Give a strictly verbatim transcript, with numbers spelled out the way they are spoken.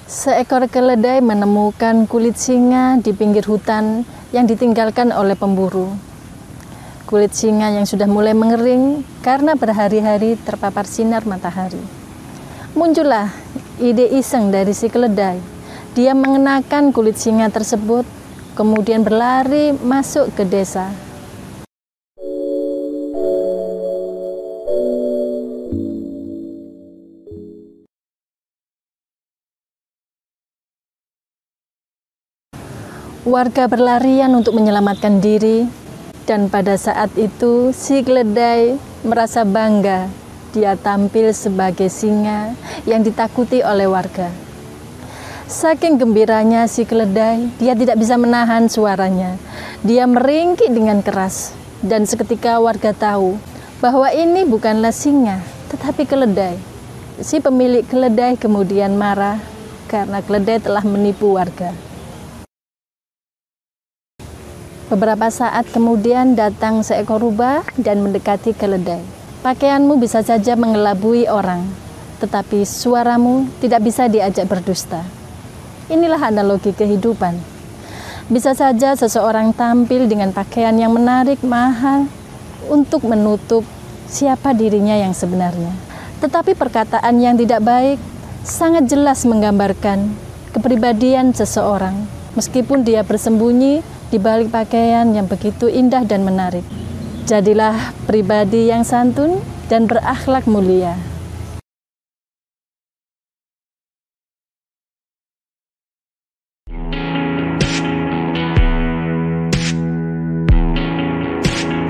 Seekor keledai menemukan kulit singa di pinggir hutan yang ditinggalkan oleh pemburu. Kulit singa yang sudah mulai mengering karena berhari-hari terpapar sinar matahari. Muncullah ide iseng dari si keledai. Dia mengenakan kulit singa tersebut, kemudian berlari masuk ke desa. Warga berlarian untuk menyelamatkan diri, dan pada saat itu si keledai merasa bangga. Dia tampil sebagai singa yang ditakuti oleh warga. Saking gembiranya si keledai, dia tidak bisa menahan suaranya. Dia meringkik dengan keras, dan seketika warga tahu bahwa ini bukanlah singa, tetapi keledai. Si pemilik keledai kemudian marah karena keledai telah menipu warga. Beberapa saat kemudian datang seekor rubah dan mendekati keledai. Pakaianmu bisa saja mengelabui orang, tetapi suaramu tidak bisa diajak berdusta. Inilah analogi kehidupan. Bisa saja seseorang tampil dengan pakaian yang menarik, mahal, untuk menutup siapa dirinya yang sebenarnya. Tetapi perkataan yang tidak baik sangat jelas menggambarkan kepribadian seseorang, meskipun dia bersembunyi di balik pakaian yang begitu indah dan menarik. Jadilah pribadi yang santun dan berakhlak mulia.